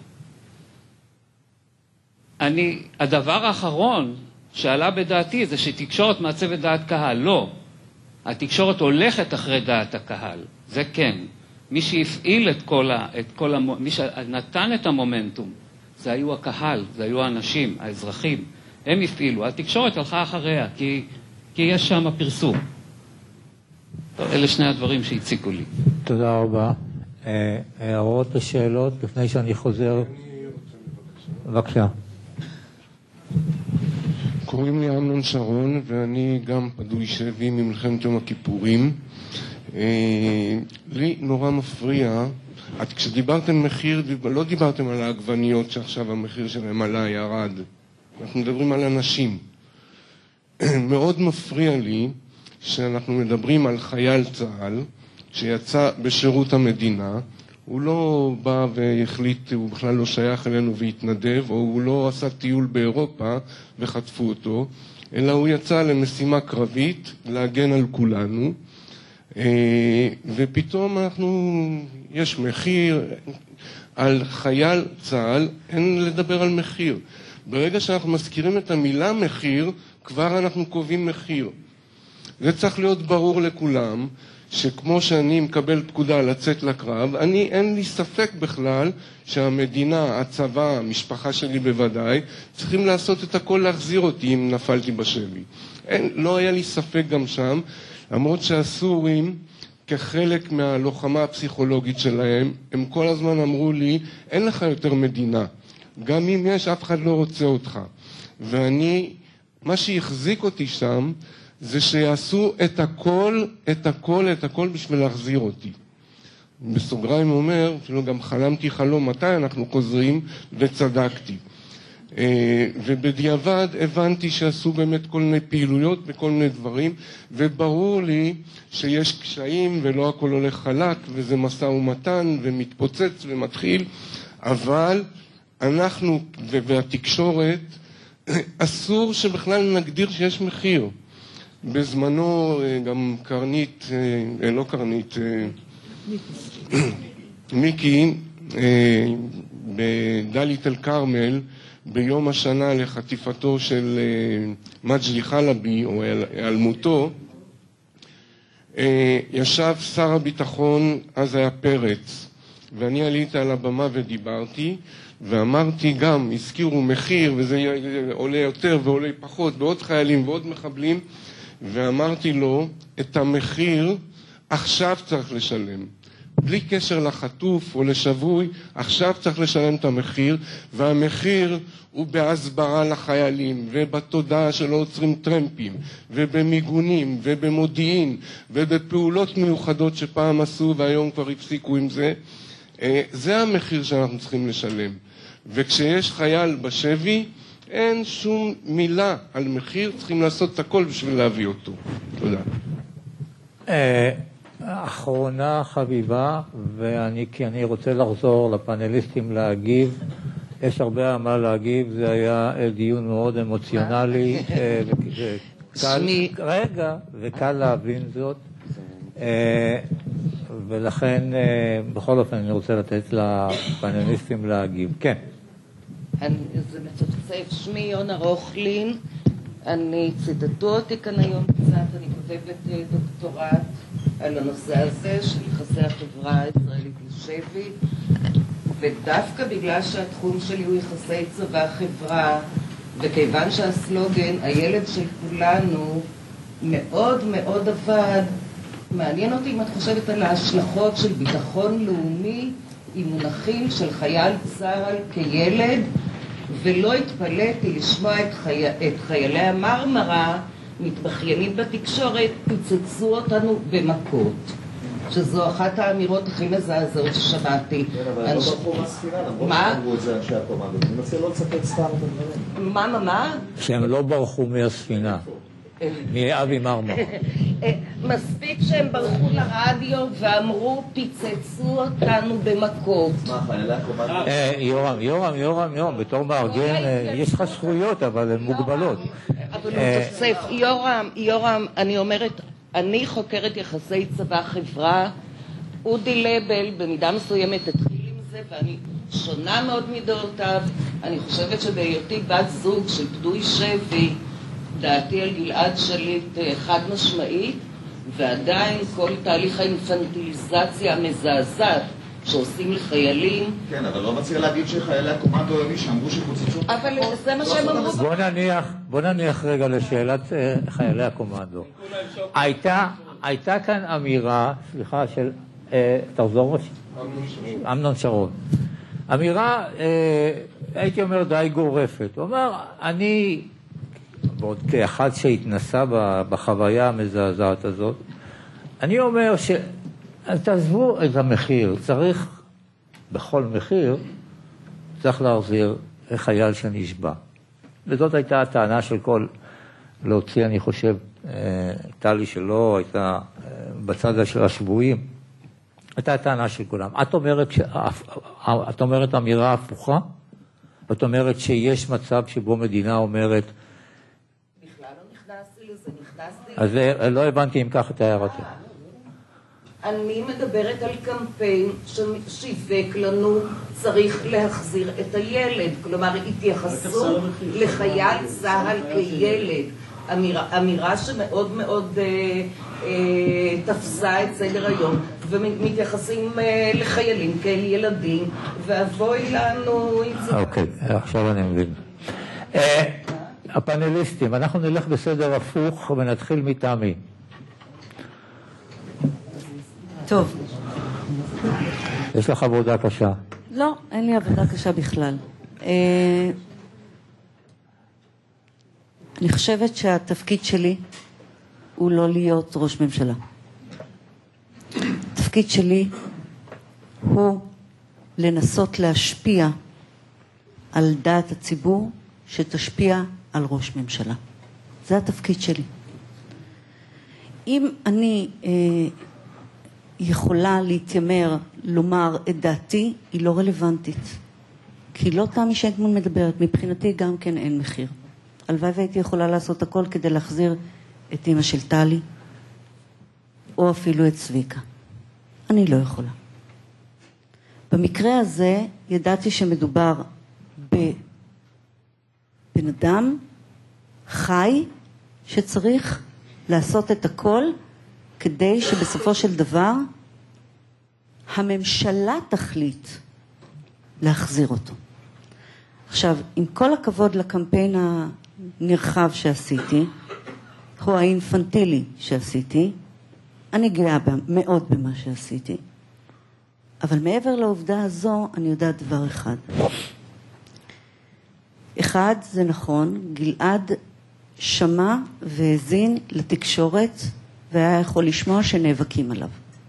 אני, הדבר האחרון שעלה בדעתי זה שתקשורת מעצבת דעת קהל. לא. התקשורת הולכת אחרי דעת הקהל. זה כן. מי שהפעיל את כל ה, את כל המ... מי שנתן את המומנטום, זה היו הקהל, זה היו האנשים, האזרחים. הם הפעילו. התקשורת הלכה אחריה, כי, כי יש שם פרסום. טוב, אלה שני הדברים שהציקו לי. תודה רבה. הערות ושאלות לפני שאני חוזר? בבקשה. קוראים לי אמנון שרון, ואני גם פדוי שבי ממלחמת יום הכיפורים. לי נורא מפריע, את כשדיברתם מחיר, לא דיברתם על העגבניות שעכשיו המחיר שלהם עלה, ירד. אנחנו מדברים על אנשים. מאוד מפריע לי שאנחנו מדברים על חייל צה"ל שיצא בשירות המדינה, הוא לא בא והחליט, הוא בכלל לא שייך אלינו והתנדב, או הוא לא עשה טיול באירופה וחטפו אותו, אלא הוא יצא למשימה קרבית להגן על כולנו, ופתאום אנחנו, יש מחיר, על חייל צה"ל אין לדבר על מחיר. ברגע שאנחנו מזכירים את המילה מחיר, כבר אנחנו קובעים מחיר. זה צריך להיות ברור לכולם, שכמו שאני מקבל פקודה לצאת לקרב, אני אין לי ספק בכלל שהמדינה, הצבא, המשפחה שלי בוודאי, צריכים לעשות את הכל להחזיר אותי אם נפלתי בשבי. אין, לא היה לי ספק גם שם, למרות שהסורים, כחלק מהלוחמה הפסיכולוגית שלהם, הם כל הזמן אמרו לי, אין לך יותר מדינה. גם אם יש, אף אחד לא רוצה אותך. ואני, מה שהחזיק אותי שם, זה שיעשו את הכל, את הכל, את הכל בשביל להחזיר אותי. בסוגריים אומר, שלא גם חלמתי חלום מתי אנחנו חוזרים, וצדקתי. ובדיעבד הבנתי שעשו באמת כל מיני פעילויות וכל מיני דברים, וברור לי שיש קשיים ולא הכל הולך חלק, וזה מסע ומתן ומתפוצץ ומתחיל, אבל אנחנו והתקשורת, אסור שבכלל נגדיר שיש מחיר. בזמנו גם קרנית, לא קרנית, מיקי, בדלית אל כרמל, ביום השנה לחטיפתו של מג'די חלבי, או העלמותו, ישב שר הביטחון, אז היה פרץ, ואני עליתי על הבמה ודיברתי, ואמרתי גם, הזכירו מחיר, וזה עולה יותר ועולה פחות, ועוד חיילים ועוד מחבלים, ואמרתי לו, את המחיר עכשיו צריך לשלם. בלי קשר לחטוף או לשבוי, עכשיו צריך לשלם את המחיר, והמחיר הוא בהסברה לחיילים, ובתודעה שלא עוצרים טרמפים, ובמיגונים, ובמודיעין, ובפעולות מיוחדות שפעם עשו והיום כבר הפסיקו עם זה. זה המחיר שאנחנו צריכים לשלם. וכשיש חייל בשבי, אין שום מילה על מחיר, צריכים לעשות את הכל בשביל להביא אותו. תודה. אחרונה חביבה, ואני, כי אני רוצה לחזור לפאנליסטים להגיב. יש הרבה מה להגיב, זה היה דיון מאוד אמוציונלי, וקל, רגע, וקל להבין זאת, ולכן בכל אופן אני רוצה לתת לפאנליסטים להגיב. כן. זה מצפצף, שמי יונה רוכלין, אני ציטטו אותי כאן היום קצת, אני כותבת דוקטורט על הנושא הזה של יחסי החברה הישראלית לשבי, ודווקא בגלל שהתחום שלי הוא יחסי צבא-חברה, וכיוון שהסלוגן, הילד של כולנו, מאוד מאוד עבד, מעניין אותי אם את חושבת על ההשלכות של ביטחון לאומי עם מונחים של חייל צה"ל כילד, ולא התפלאתי לשמוע את, חי... את חיילי המרמרה מתבחיינים בתקשורת, פוצצו אותנו במכות. שזו אחת האמירות הכי מזעזעות ששמעתי. כן, אבל הם לא ברחו מהספינה, למרות שאמרו את זה אנשי הקומנדו. אני מנסה לא לצטט סתם את הדברים. מה, מה, מה? שהם לא ברחו מהספינה. מאבי מרמרה. מספיק שהם ברחו לרדיו ואמרו, פיצצו אותנו במכות. מה, חיילי הקומנדו? יורם, יורם, יורם, יורם, בתור מארגן, יש לך זכויות, אבל הן מוגבלות. אבל הוא תוסף, יורם, יורם, אני אומרת, אני חוקרת יחסי צבא-חברה, אודי לבל במידה מסוימת התחיל עם זה, ואני שונה מאוד מדעותיו. אני חושבת שבהיותי בת זוג של פדוי שבי, דעתי על גלעד שליט חד משמעית, ועדיין כל תהליך האינפנטיליזציה המזעזעת שעושים לחיילים. כן, אבל לא מציע להגיד שחיילי הקומנדו הימי שאמרו שפוצצו. אבל זה מה שהם אמרו. בוא נניח, בוא נניח רגע לשאלת חיילי הקומנדו. הייתה, הייתה כאן אמירה, סליחה, של, תחזור משהו? אמנון שרון. אמירה, הייתי אומר די גורפת. הוא אומר, אני, ועוד כאחד שהתנסה בחוויה המזעזעת הזאת, אני אומר ש... אז תעזבו את המחיר, צריך בכל מחיר, צריך להחזיר חייל שנשבע. וזאת הייתה הטענה של כל, להוציא, אני חושב, טלי שלא הייתה בצד של השבויים, הייתה הטענה של כולם. את אומרת, ש... את אומרת אמירה הפוכה? את אומרת שיש מצב שבו מדינה אומרת... בכלל לא נכנסתי לזה, נכנסתי... אז לא הבנתי אם כך את ההערתי. אני מדברת על קמפיין ששיווק לנו צריך להחזיר את הילד. כלומר, התייחסו לחייל צה"ל כילד. אמירה, אמירה שמאוד מאוד אה, אה, תפסה את סדר היום, ומתייחסים אה, לחיילים כאל ילדים, ואבוי לנו עם זה. אוקיי, עכשיו אני מבין. אה, הפאנליסטים, אנחנו נלך בסדר הפוך ונתחיל מטעמי. טוב. יש לך עבודה קשה. לא, אין לי עבודה קשה בכלל. אה... אני חושבת שהתפקיד שלי הוא לא להיות ראש ממשלה. התפקיד שלי הוא לנסות להשפיע על דעת הציבור שתשפיע על ראש ממשלה. זה התפקיד שלי. אם אני אה, יכולה להתיימר לומר את דעתי, היא לא רלוונטית. כי לא תמי שינקמן מדברת, מבחינתי גם כן אין מחיר. הלוואי והייתי יכולה לעשות הכל כדי להחזיר את אמא של טלי, או אפילו את צביקה. אני לא יכולה. במקרה הזה ידעתי שמדובר בבן אדם חי שצריך לעשות את הכל כדי שבסופו של דבר הממשלה תחליט להחזיר אותו. עכשיו, עם כל הכבוד לקמפיין הנרחב שעשיתי, או האינפנטילי שעשיתי, אני גאה מאוד במה שעשיתי. אבל מעבר לעובדה הזו, אני יודעת דבר אחד. אחד, זה נכון, גלעד שמע והזין לתקשורת, והיה יכול לשמוע שנאבקים עליו.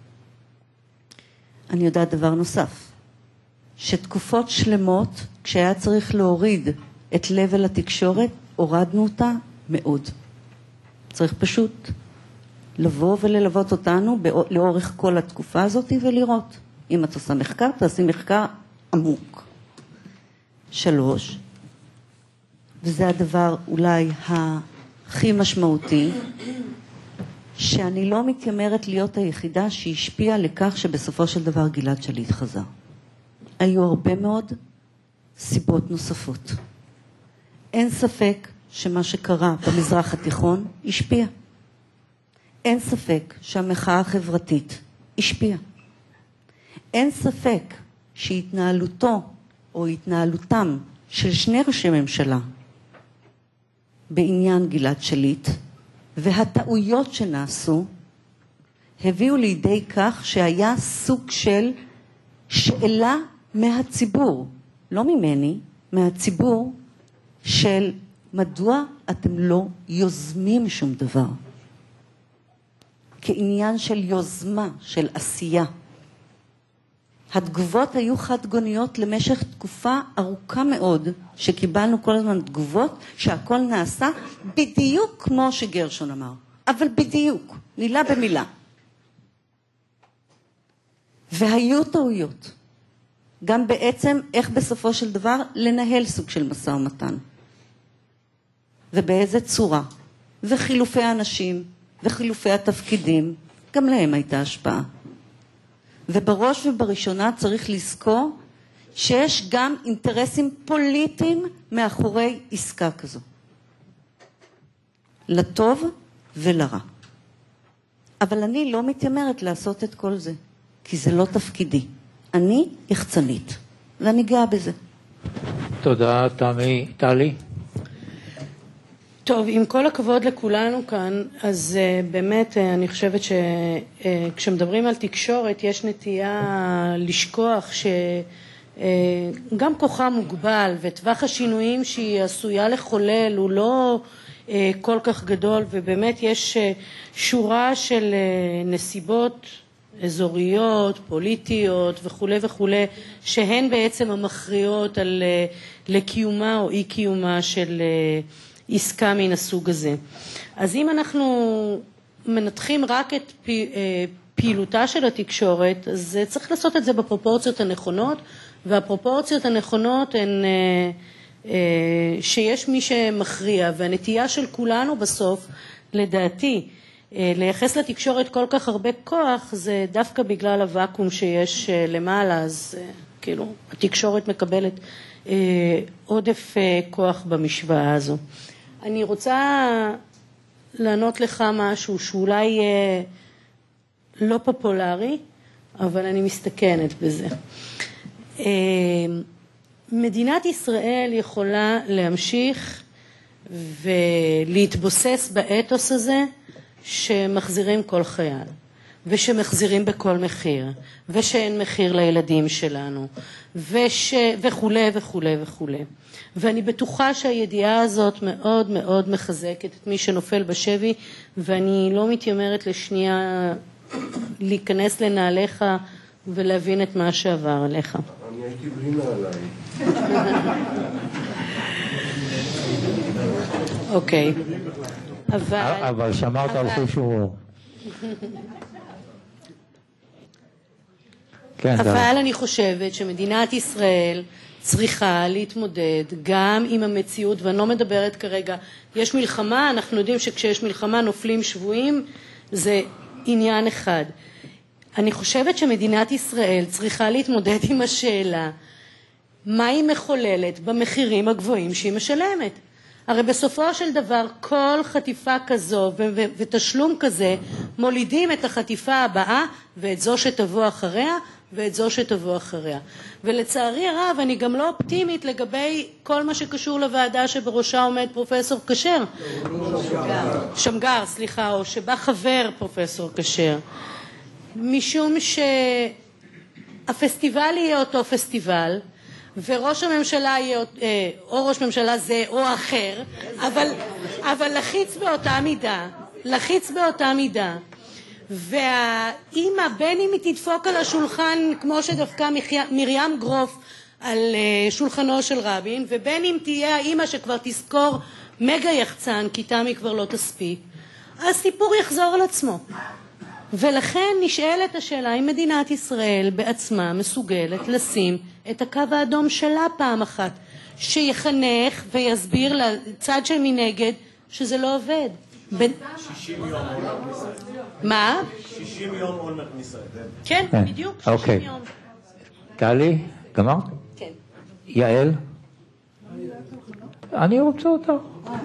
אני יודעת דבר נוסף, שתקופות שלמות, כשהיה צריך להוריד את לבל התקשורת, הורדנו אותה מאוד. צריך פשוט לבוא וללוות אותנו לאורך כל התקופה הזאת ולראות. אם את עושה מחקר, תעשי מחקר עמוק. שלוש, וזה הדבר אולי הכי משמעותי, שאני לא מתיימרת להיות היחידה שהשפיעה לכך שבסופו של דבר גלעד שליט חזר. היו הרבה מאוד סיבות נוספות. אין ספק שמה שקרה במזרח התיכון השפיע. אין ספק שהמחאה החברתית השפיעה. אין ספק שהתנהלותו או התנהלותם של שני ראשי ממשלה בעניין גלעד שליט והטעויות שנעשו הביאו לידי כך שהיה סוג של שאלה מהציבור, לא ממני, מהציבור, של מדוע אתם לא יוזמים שום דבר. כעניין של יוזמה, של עשייה. התגובות היו חד-גוניות למשך תקופה ארוכה מאוד, שקיבלנו כל הזמן תגובות שהכל נעשה בדיוק כמו שגרשון אמר. אבל בדיוק, מילה במילה. והיו טעויות. גם בעצם איך בסופו של דבר לנהל סוג של משא ומתן. ובאיזה צורה. וחילופי האנשים וחילופי התפקידים, גם להם הייתה השפעה. ובראש ובראשונה צריך לזכור שיש גם אינטרסים פוליטיים מאחורי עסקה כזו. לטוב ולרע. אבל אני לא מתיימרת לעשות את כל זה, כי זה לא תפקידי. אני יחצנית, ואני גאה בזה. תודה, תמי. טלי? טוב, עם כל הכבוד לכולנו כאן, אז uh, באמת uh, אני חושבת שכשמדברים uh, על תקשורת יש נטייה לשכוח שגם uh, כוחה מוגבל וטווח השינויים שהיא עשויה לחולל הוא לא כל כך גדול, ובאמת יש שורה של נסיבות אזוריות, פוליטיות וכו' וכו', שהן בעצם המכריעות על לקיומה או אי קיומה של עסקה מן הסוג הזה. אז אם אנחנו מנתחים רק את פעילותה של התקשורת, אז צריך לעשות את זה בפרופורציות הנכונות, והפרופורציות הנכונות הן שיש מי שמכריע, והנטייה של כולנו בסוף, לדעתי, לייחס לתקשורת כל כך הרבה כוח, זה דווקא בגלל הוואקום שיש למעלה, אז כאילו התקשורת מקבלת עודף כוח במשוואה הזו. אני רוצה לענות לך משהו שאולי לא פופולרי, אבל אני מסתכנת בזה. מדינת ישראל יכולה להמשיך ולהתבוסס באתוס הזה שמחזירים כל חייל, ושמחזירים בכל מחיר, ושאין מחיר לילדים שלנו, וש... וכו' וכו' וכו'. ואני בטוחה שהידיעה הזאת מאוד מאוד מחזקת את מי שנופל בשבי, ואני לא מתיימרת לשנייה להיכנס לנעליך ולהבין את מה שעבר עליך. אני הייתי בלי נעליים. אוקיי. אבל... אבל שמרת על חוש הומור. אבל אני חושבת שמדינת ישראל צריכה להתמודד גם עם המציאות, ואני לא מדברת כרגע, יש מלחמה, אנחנו יודעים שכשיש מלחמה נופלים שבויים, זה עניין אחד. אני חושבת שמדינת ישראל צריכה להתמודד עם השאלה, מה היא מחוללת במחירים הגבוהים שהיא משלמת. הרי בסופו של דבר כל חטיפה כזו ו- ותשלום כזה מולידים את החטיפה הבאה ואת זו שתבוא אחריה ואת זו שתבוא אחריה. ולצערי הרב אני גם לא אופטימית לגבי כל מה שקשור לוועדה שבראשה עומד פרופסור כשר. שמגר, סליחה, או שבה חבר פרופסור כשר. משום שהפסטיבל יהיה אותו פסטיבל, וראש הממשלה יהיה או ראש ממשלה זה או אחר, אבל, אבל לחיץ באותה מידה, לחיץ באותה מידה. והאימא, בין אם היא תדפוק על השולחן, כמו שדפקה מרים גרוף על שולחנו של רבין, ובין אם תהיה האימא שכבר תזכור מגה יחצן, כי תמי כבר לא תספיק, הסיפור יחזור על עצמו. ולכן נשאלת השאלה אם מדינת ישראל בעצמה מסוגלת לשים את הקו האדום שלה פעם אחת, שיחנך ויסביר לצד שמנגד שזה לא עובד. שישים יום אולמרט מישראל. מה? שישים יום אולמרט מישראל. כן, בדיוק, שישים יום. טלי, גמרת? כן. יעל? אני רוצה אותה.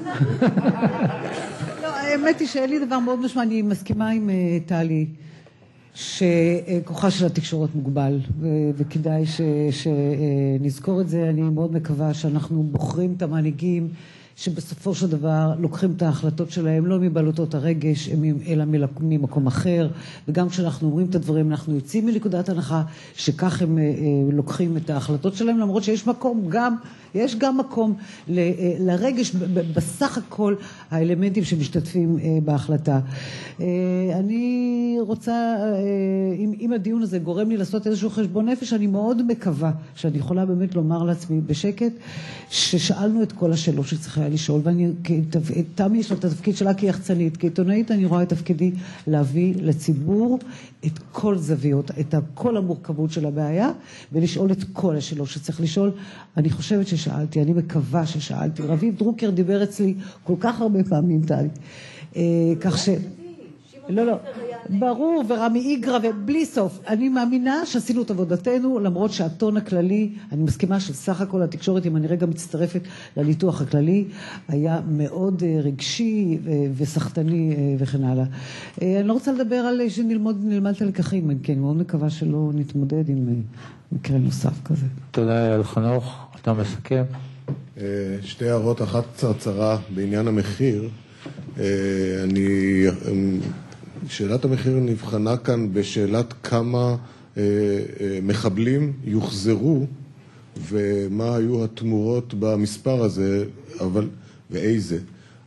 לא, האמת היא שאין לי דבר מאוד משמע, אני מסכימה עם טלי, שכוחה של התקשורת מוגבל, וכדאי שנזכור את זה. אני מאוד מקווה שאנחנו בוחרים את המנהיגים, שבסופו של דבר לוקחים את ההחלטות שלהם לא מבעלותות הרגש, אלא ממקום אחר, וגם כשאנחנו אומרים את הדברים, אנחנו יוצאים מנקודת הנחה שכך הם לוקחים את ההחלטות שלהם, למרות שיש מקום גם, יש גם מקום ל, לרגש בסך הכל האלמנטים שמשתתפים בהחלטה. אני רוצה, אם, אם הדיון הזה גורם לי לעשות איזשהו חשבון נפש, אני מאוד מקווה שאני יכולה באמת לומר לעצמי בשקט, ששאלנו את כל השאלות שצריכה לשאול, ואני, תמי יש לה את התפקיד שלה כיחצנית, כעיתונאית אני רואה את תפקידי להביא לציבור את כל זוויות, את כל המורכבות של הבעיה, ולשאול את כל השאלות שצריך לשאול. אני חושבת ששאלתי, אני מקווה ששאלתי. רביב דרוקר דיבר אצלי כל כך הרבה פעמים, טלי. כך ש... לא, לא, ברור, ורמי איגרא ובלי סוף. אני מאמינה שעשינו את עבודתנו, למרות שהטון הכללי, אני מסכימה שסך הכל התקשורת, אם אני רגע מצטרפת לניתוח הכללי, היה מאוד רגשי וסחטני וכן הלאה. אני לא רוצה לדבר על שנלמד את הלקחים, כי אני מאוד מקווה שלא נתמודד עם מקרה נוסף כזה. תודה על חנוך, אתה מסכם. שתי הערות, אחת קצרצרה בעניין המחיר. אני... שאלת המחיר נבחנה כאן בשאלת כמה אה, אה, מחבלים יוחזרו ומה היו התמורות במספר הזה, אבל, ואיזה.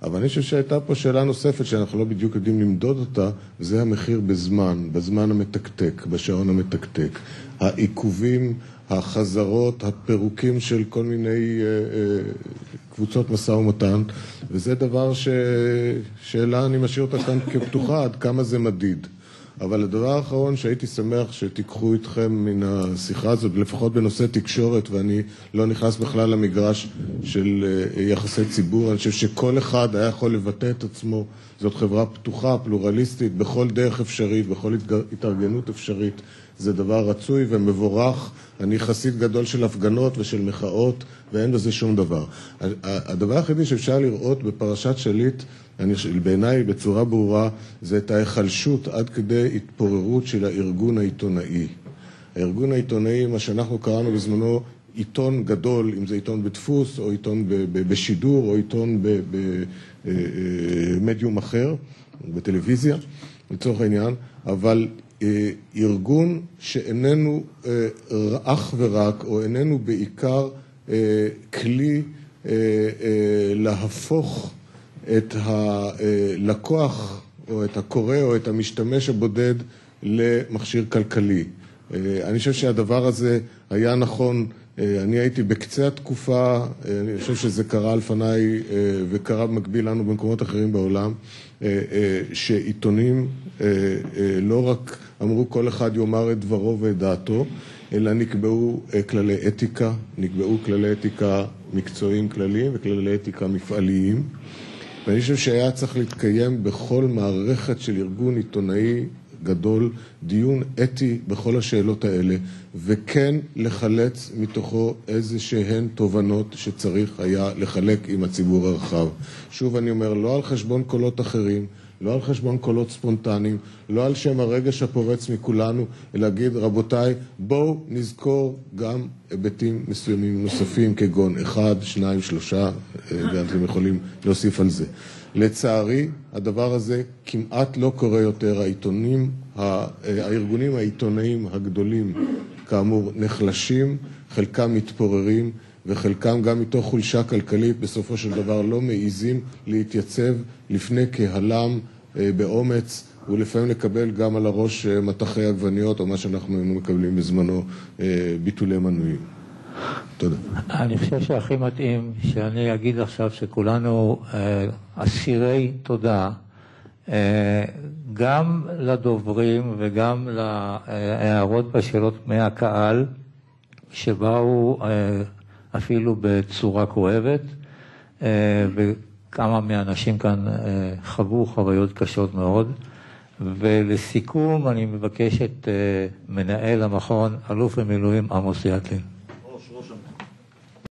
אבל אני חושב שהייתה פה שאלה נוספת שאנחנו לא בדיוק יודעים למדוד אותה, זה המחיר בזמן, בזמן המתקתק, בשעון המתקתק. העיכובים, החזרות, הפירוקים של כל מיני אה, אה, קבוצות משא ומתן, וזה דבר ש... שאלה אני משאיר אותה כאן כפתוחה, עד כמה זה מדיד. אבל הדבר האחרון שהייתי שמח שתיקחו איתכם מן השיחה הזאת, לפחות בנושא תקשורת, ואני לא נכנס בכלל למגרש של יחסי ציבור, אני חושב שכל אחד היה יכול לבטא את עצמו, זאת חברה פתוחה, פלורליסטית, בכל דרך אפשרית, בכל התארגנות אפשרית, זה דבר רצוי ומבורך. אני חסיד גדול של הפגנות ושל מחאות, ואין בזה שום דבר. הדבר היחידי שאפשר לראות בפרשת שליט, אני, בעיניי בצורה ברורה, זה את ההיחלשות עד כדי התפוררות של הארגון העיתונאי. הארגון העיתונאי, מה שאנחנו קראנו בזמנו, עיתון גדול, אם זה עיתון בדפוס, או עיתון ב- ב- בשידור, או עיתון במדיום אחר, בטלוויזיה, לצורך העניין, אבל ארגון שאיננו אך ורק, או איננו בעיקר כלי להפוך את הלקוח, או את הקורא, או את המשתמש הבודד למכשיר כלכלי. אני חושב שהדבר הזה היה נכון, אני הייתי בקצה התקופה, אני חושב שזה קרה לפניי וקרה במקביל לנו במקומות אחרים בעולם, שעיתונים לא רק אמרו כל אחד יאמר את דברו ואת דעתו, אלא נקבעו כללי אתיקה, נקבעו כללי אתיקה מקצועיים כלליים וכללי אתיקה מפעליים. ואני חושב שהיה צריך להתקיים בכל מערכת של ארגון עיתונאי גדול, דיון אתי בכל השאלות האלה, וכן לחלץ מתוכו איזה שהן תובנות שצריך היה לחלק עם הציבור הרחב. שוב אני אומר, לא על חשבון קולות אחרים, לא על חשבון קולות ספונטניים, לא על שם הרגש הפורץ מכולנו, אלא להגיד, רבותיי, בואו נזכור גם היבטים מסוימים נוספים, כגון אחד, שניים, שלושה, ואתם יכולים להוסיף על זה. לצערי, הדבר הזה כמעט לא קורה יותר. העיתונים, הארגונים העיתונאיים הגדולים, כאמור, נחלשים, חלקם מתפוררים, וחלקם גם מתוך חולשה כלכלית בסופו של דבר לא מעיזים להתייצב לפני קהלם באומץ, ולפעמים לקבל גם על הראש מטחי עגבניות, או מה שאנחנו היינו מקבלים בזמנו, ביטולי מנויים. תודה. אני חושב שהכי מתאים שאני אגיד עכשיו שכולנו אסירי תודה, גם לדוברים וגם להערות בשאלות מהקהל, שבאו אפילו בצורה כואבת, וכמה מהאנשים כאן חוו חוויות קשות מאוד. ולסיכום אני מבקש את מנהל המכון, אלוף במילואים עמוס ידלין.